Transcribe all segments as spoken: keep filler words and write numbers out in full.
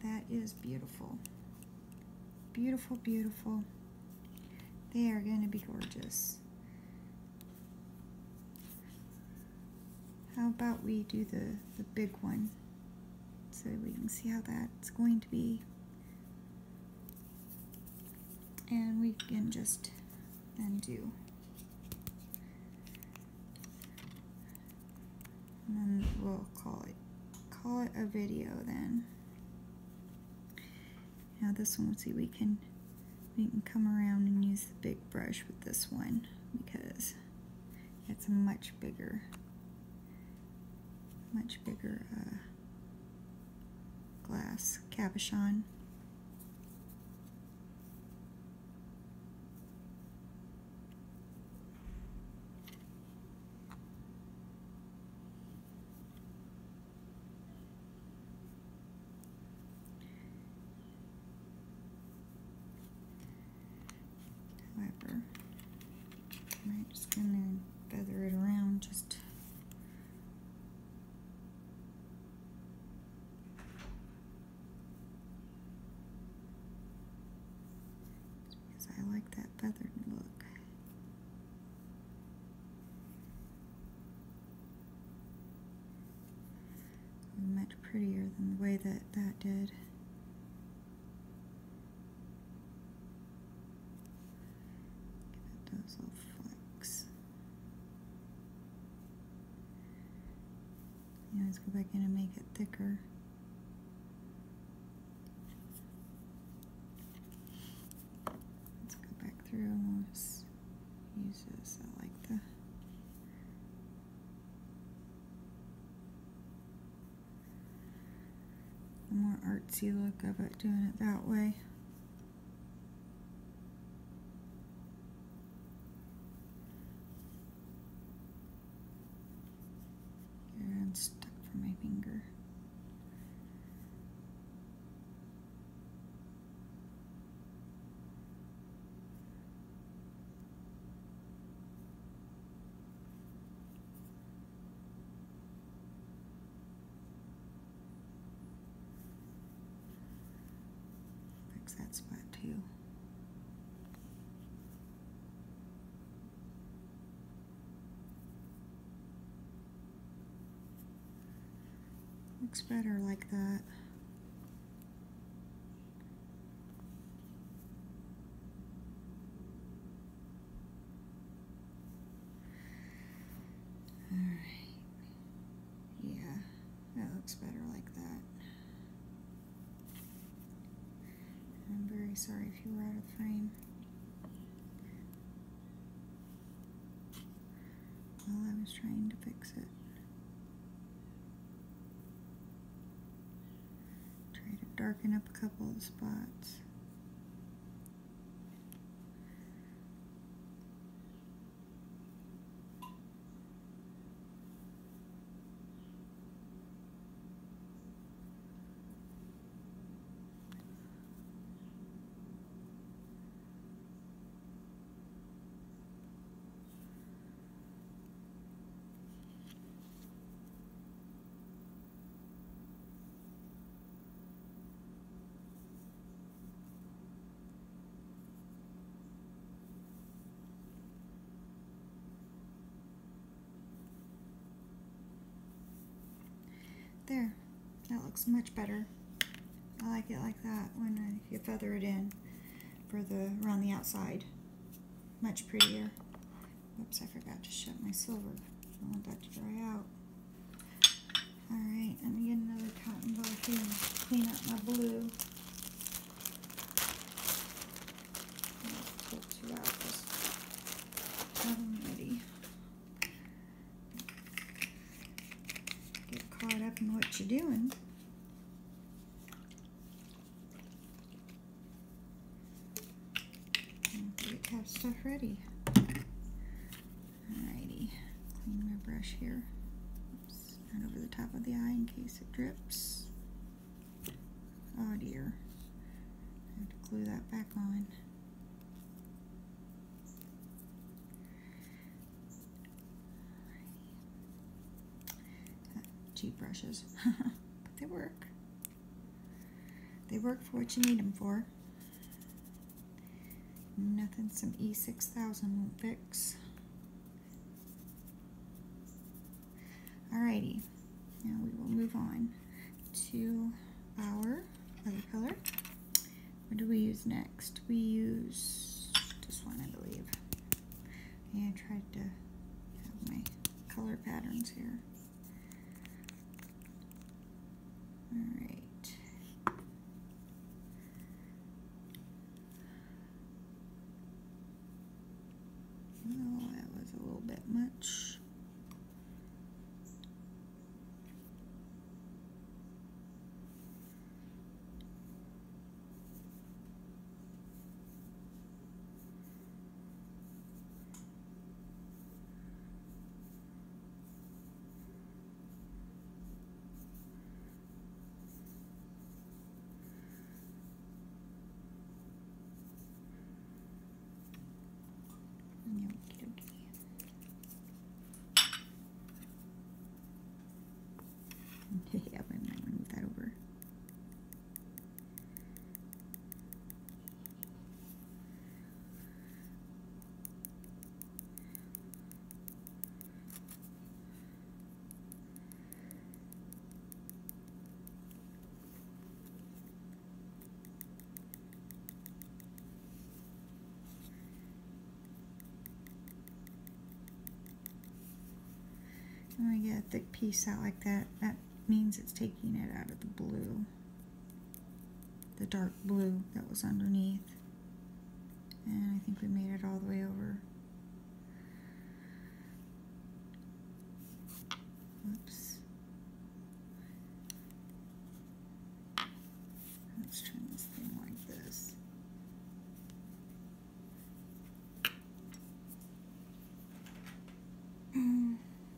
that is beautiful. Beautiful, beautiful. They are going to be gorgeous. How about we do the, the big one so we can see how that's going to be. And we can just then do. And then we'll call it call it a video then. Now this one, let's see, we can we can come around and use the big brush with this one because it's a much bigger, much bigger uh, glass cabochon. However, I'm just going to feather it around just because I like that feathered look. Much prettier than the way that that did. Those little flecks. Yeah, let's go back in and make it thicker. Let's go back through and we'll just use this. I like the the more artsy look of it, doing it that way. Stuck for my finger. Fix that spot too. Looks better like that. Alright. Yeah, that looks better like that. I'm very sorry if you were out of the frame. While I was trying to fix it. Darken up a couple of spots. There, that looks much better. I like it like that when I, you feather it in for the around the outside. Much prettier. Whoops, I forgot to shut my silver. I want that to dry out. Alright, let me get another cotton ball here and clean up my blue. I'll pull two out, just have them ready. Get caught up in what you're doing. And get to have stuff ready. Alrighty, clean my brush here. Oops, right over the top of the eye in case it drips. Oh dear. I have to glue that back on. Cheap brushes, but they work. They work for what you need them for. Nothing some E six thousand won't fix. Alrighty, now we will move on to our other color. What do we use next? We use this one, I believe. Yeah, I tried to have my color patterns here. Alright. Oh, that was a little bit much. Yeah, I might move that over. When I get a thick piece out like that, that means it's taking it out of the blue, the dark blue that was underneath. And I think we made it all the way over. Whoops. Let's turn this thing like this. Mm.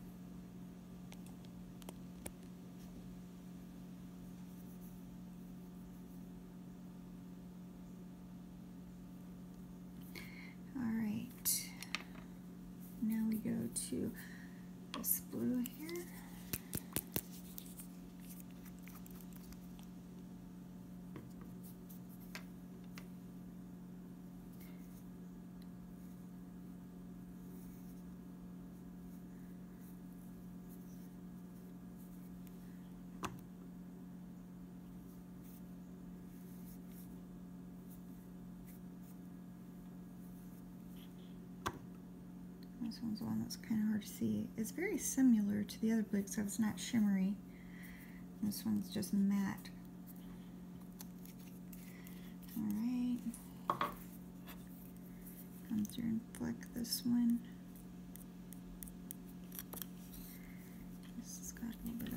Go to this blue here. This one's the one that's kind of hard to see. It's very similar to the other blue, except it's not shimmery. This one's just matte. Alright. Come through and fleck this one. This has got a little bit of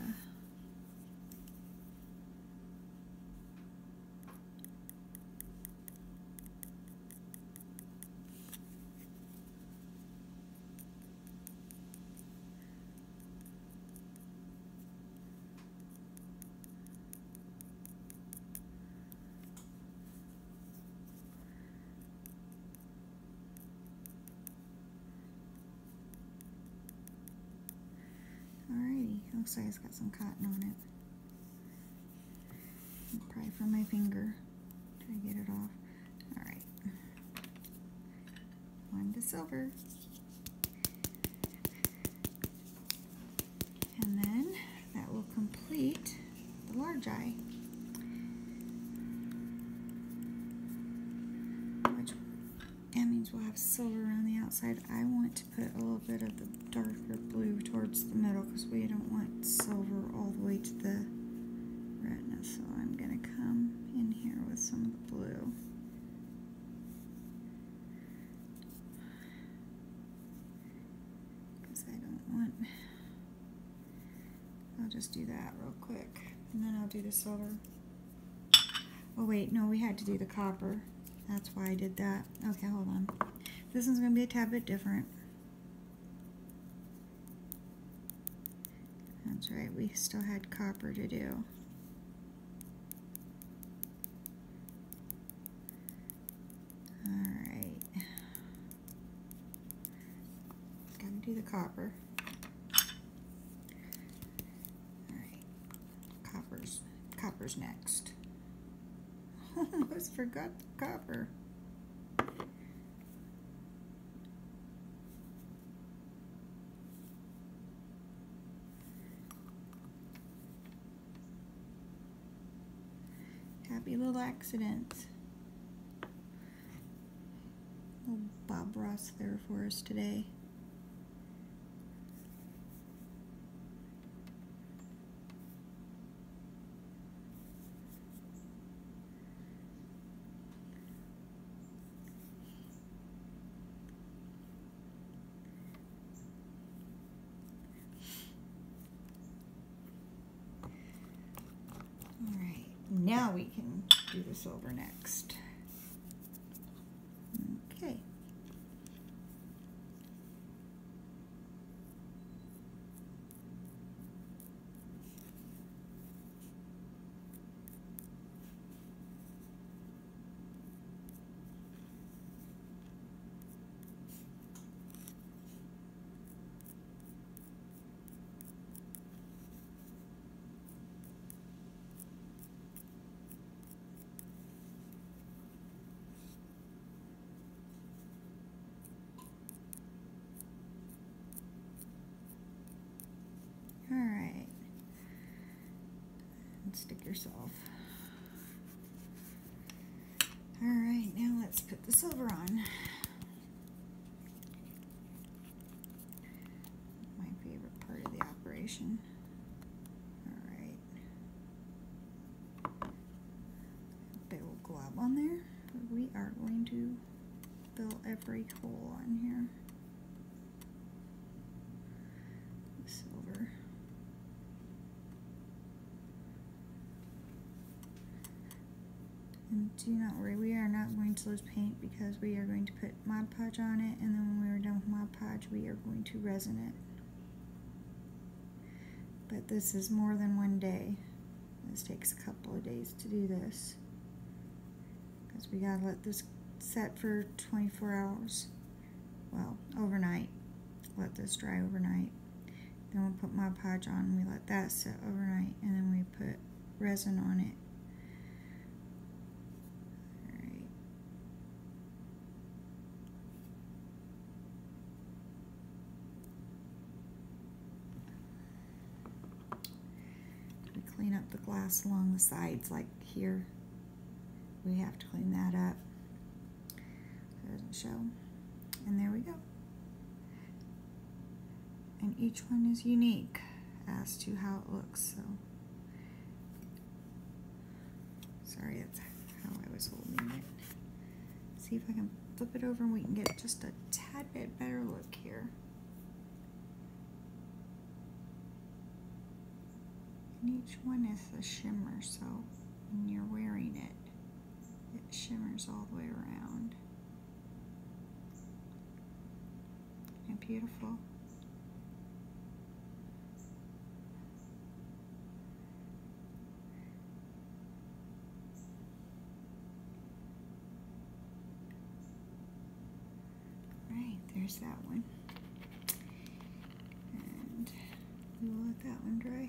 looks like it's got some cotton on it. Probably from my finger. Try to get it off. Alright. On to silver. And then that will complete the large eye. Which that means we'll have silver around the outside. I want to put a little bit of the darker blue towards the middle because we don't want silver all the way to the retina. So I'm going to come in here with some of the blue. Because I don't want... I'll just do that real quick. And then I'll do the silver. Oh wait, no, we had to do the copper. That's why I did that. Okay, hold on. This one's going to be a tad bit different. That's right, we still had copper to do. Alright. Gotta do the copper. Alright. Copper's copper's next. Almost forgot the copper. Happy little accidents. Little Bob Ross there for us today. Alright, now we can do the silver next. Okay. Alright, and stick yourself. Alright, now let's put the silver on. My favorite part of the operation. Alright. Big old glob on there. We are going to fill every hole on here. Silver. And do not worry, we are not going to lose paint because we are going to put Mod Podge on it, and then when we are done with Mod Podge, we are going to resin it. But this is more than one day. This takes a couple of days to do this because we gotta let this set for twenty-four hours. Well, overnight. Let this dry overnight. Then we'll put Mod Podge on, we let that set overnight, and then we put resin on it. Alright. We clean up the glass along the sides, like here. We have to clean that up so it doesn't show. And there we go. And each one is unique as to how it looks. So, sorry, that's how I was holding it. See if I can flip it over and we can get just a tad bit better look here. And each one is a shimmer, so when you're wearing it, it shimmers all the way around. And beautiful. Right, there's that one. And we will let that one dry.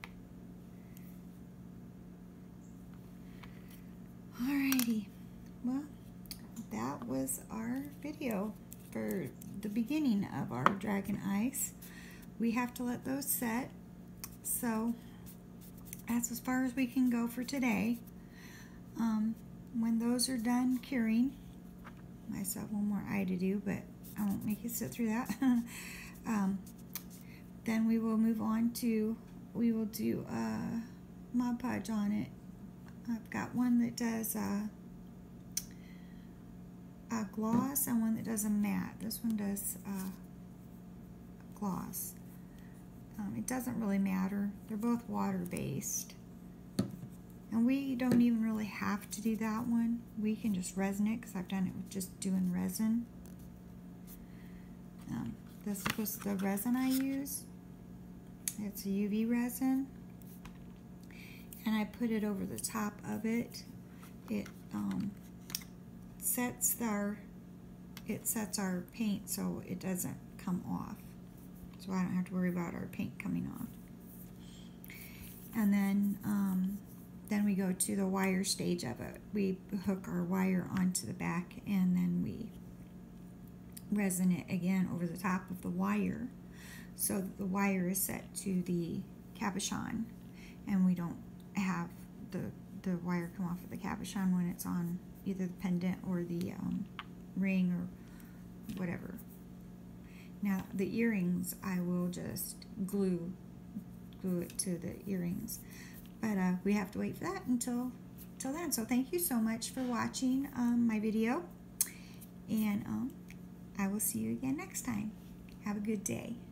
Alrighty, well, that was our video for the beginning of our dragon ice. We have to let those set, so that's as far as we can go for today. Um, when those are done curing, I still have one more eye to do, but I won't make you sit through that. um, then we will move on to, we will do uh, Mod Podge on it. I've got one that does uh, a gloss and one that does a matte. This one does uh, gloss. Um, it doesn't really matter. They're both water-based. And we don't even really have to do that one. We can just resin it because I've done it with just doing resin. Um, this was the resin I use. It's a U V resin. And I put it over the top of it. It um, sets our it sets our paint so it doesn't come off. So I don't have to worry about our paint coming off. And then um, then then we go to the wire stage of it. We hook our wire onto the back, and then we resin it again over the top of the wire, so that the wire is set to the cabochon, and we don't have the the wire come off of the cabochon when it's on either the pendant or the um, ring or whatever. Now the earrings, I will just glue glue it to the earrings, but uh, we have to wait for that until till then. So thank you so much for watching um, my video, and um, I will see you again next time. Have a good day.